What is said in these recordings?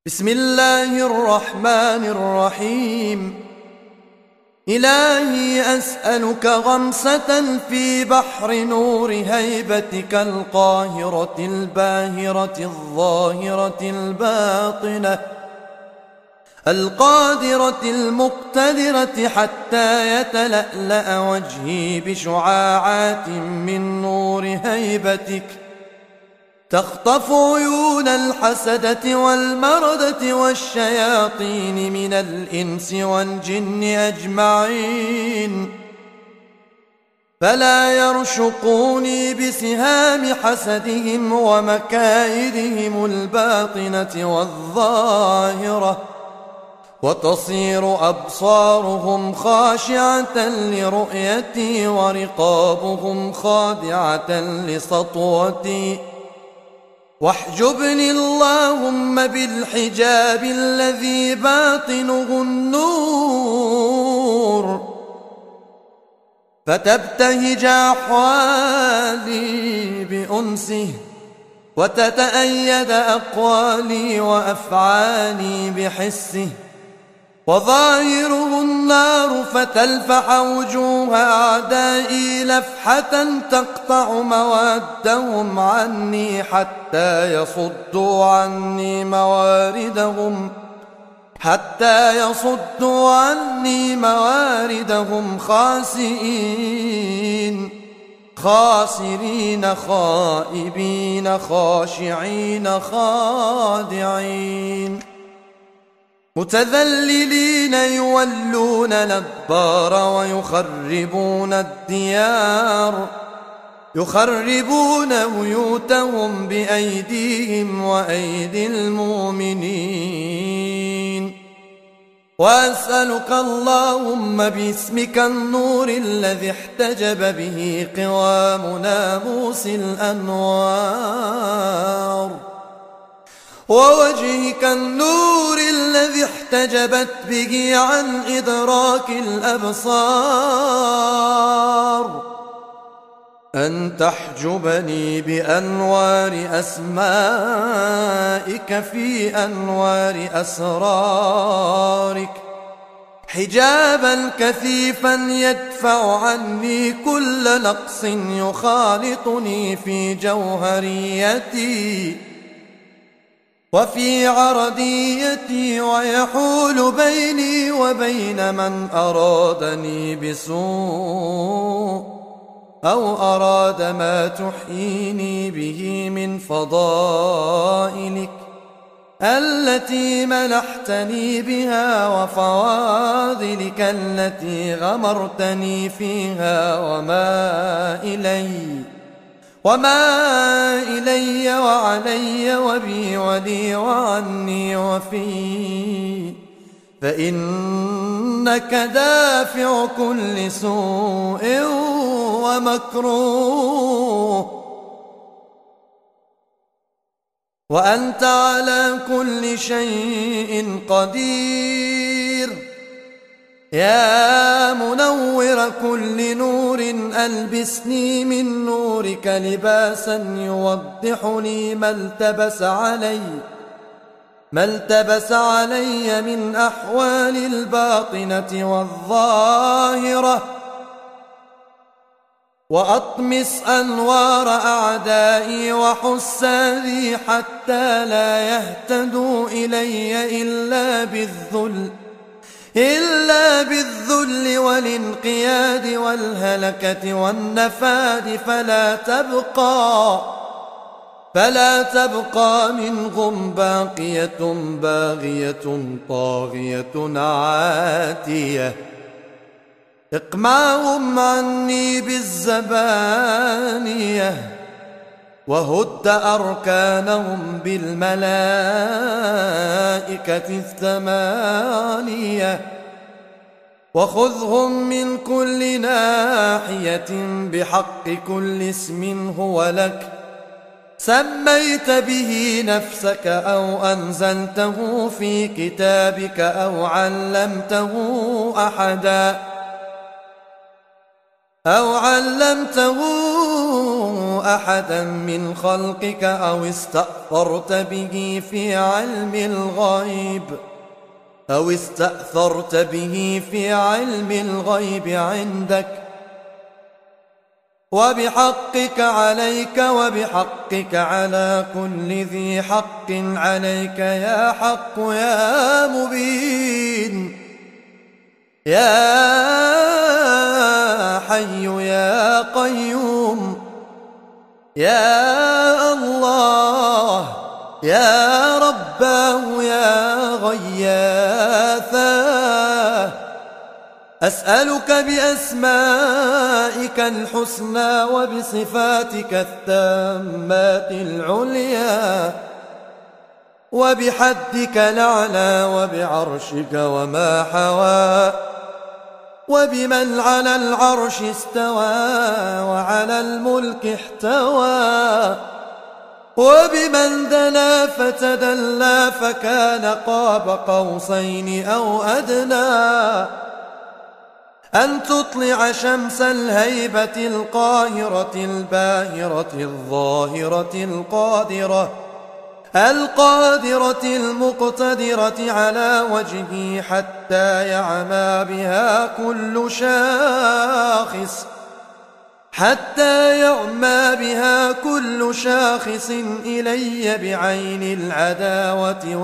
بسم الله الرحمن الرحيم. إلهي أسألك غمسة في بحر نور هيبتك القاهرة الباهرة الظاهرة الباطنة القادرة المقتدرة حتى يتلألأ وجهي بشعاعات من نور هيبتك تخطف عيون الحسدة والمردة والشياطين من الإنس والجن أجمعين، فلا يرشقوني بسهام حسدهم ومكائدهم الباطنة والظاهرة، وتصير أبصارهم خاشعة لرؤيتي ورقابهم خاضعة لسطوتي، واحجبني اللهم بالحجاب الذي باطنه النور، فتبتهج أحوالي بأنسه، وتتأيد أقوالي وأفعالي بحسه، وظاهره النار فتلفح وجوه أعدائي لفحة تقطع موادهم عني حتى يصدوا عني مواردهم خاسئين خاسرين خائبين خاشعين خادعين متذللين يولون الأدبار ويخربون الديار، يخربون بيوتهم بأيديهم وأيدي المؤمنين. وأسألك اللهم باسمك النور الذي احتجب به قوام ناموس الأنوار، ووجهك النور الذي احتجبت به عن إدراك الأبصار، أن تحجبني بأنوار أسمائك في أنوار أسرارك، حجابا كثيفا يدفع عني كل نقص يخالطني في جوهريتي وفي عرضيتي، ويحول بيني وبين من أرادني بسوء أو أراد ما تحييني به من فضائلك التي منحتني بها وفواضلك التي غمرتني فيها، وما إلي وعلي وبي ولي وعني وفي، فإنك دافع كل سوء ومكروه، وأنت على كل شيء قدير. يا منور كل نور ألبسني من نورك لباسا يوضح لي ما التبس علي من أحوال الباطنة والظاهرة، وأطمس أنوار أعدائي وحسادي حتى لا يهتدوا إلي إلا بالذل والانقياد والهلكة والنفاد، فلا تبقى منهم باقية باغية طاغية عاتية، اقمعهم عني بالزبانية، وهد أركانهم بالملائكة الثمانية، وخذهم من كل ناحية بحق كل اسم هو لك سميت به نفسك أو أنزلته في كتابك أو علمته أحدا من خلقك أو استأثرت به في علم الغيب عندك وبحقك عليك وبحقك على كل ذي حق عليك يا حق يا مبين يا حي يا قيوم يا الله يا رباه يا غياثا أسألك بأسمائك الحسنى وبصفاتك التامات العليا وبحدك الأعلى وبعرشك وما حوى وبمن على العرش استوى وعلى الملك احتوى وبمن دنا فتدلى فكان قاب قوسين أو أدنى أن تطلع شمس الهيبة القاهرة الباهرة الظاهرة القادرة المقتدرة على وجهه حتى يعمى بها كل شاخص إلي بعين العداوة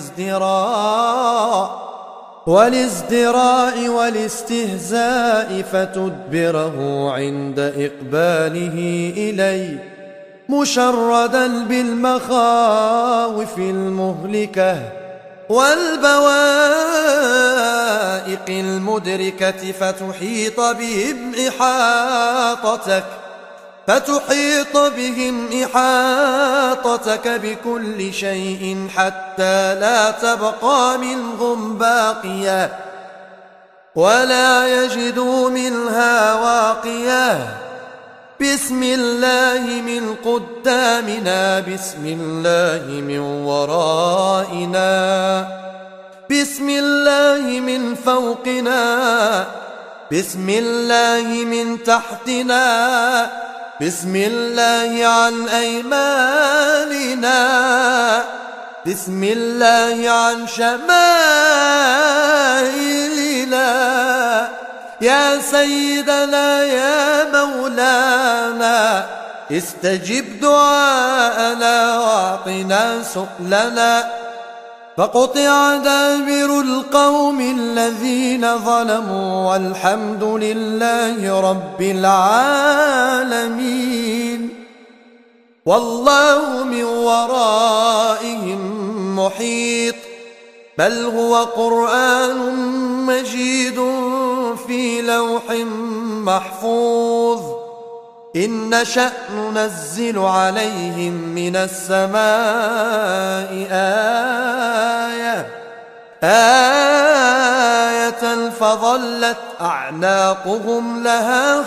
والازدراء والاستهزاء فتدبره عند إقباله إلي مشردا بالمخاوف المهلكة والبوائق المدركة فتحيط بهم إحاطتك بكل شيء حتى لا تبقى منهم باقية ولا يجدوا منها واقية بسم الله من قدامنا بسم الله من ورائنا بسم الله من فوقنا بسم الله من تحتنا بسم الله عن أيماننا بسم الله عن شمائلنا يا سيدنا يا مولانا استجب دعاءنا واعطنا سؤلنا فقطع دابر القوم الذين ظلموا والحمد لله رب العالمين والله من ورائهم محيط بل هو قرآن مجيد في لوح محفوظ إن نشأ ننزل عليهم من السماء آية فظلت أعناقهم لها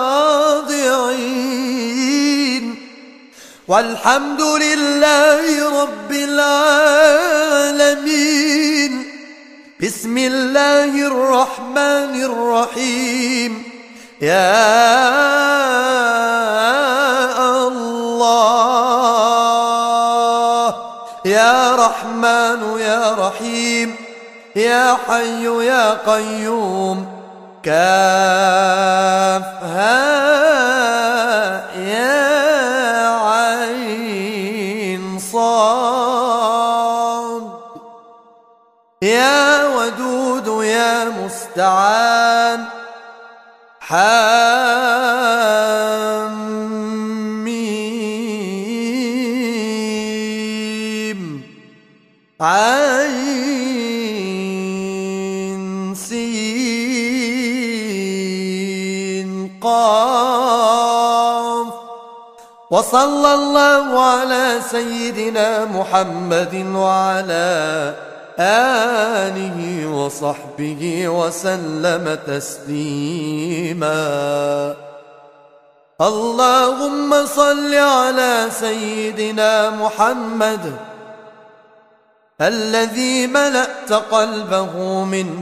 خاضعين والحمد لله رب العالمين بسم الله الرحمن الرحيم يا الله يا رحمن يا رحيم يا حي يا قيوم كافها يا عين صاد يا ودود يا مستعان حميم عين سين قاف وصلى الله على سيدنا محمد وعلى آله وصحبه وسلم تسليما اللهم صل على سيدنا محمد الذي ملأت قلبه من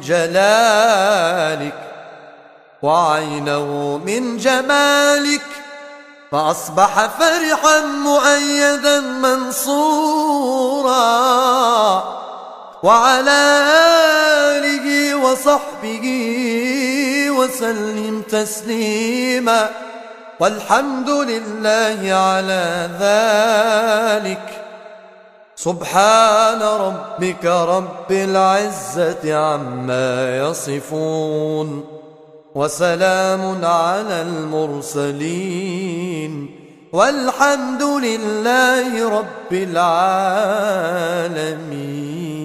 جلالك وعينه من جمالك فأصبح فرحا مؤيدا منصورا، وعلى آله وصحبه وسلم تسليما، والحمد لله على ذلك. سبحان ربك رب العزة عما يصفون، وسلام على المرسلين، والحمد لله رب العالمين.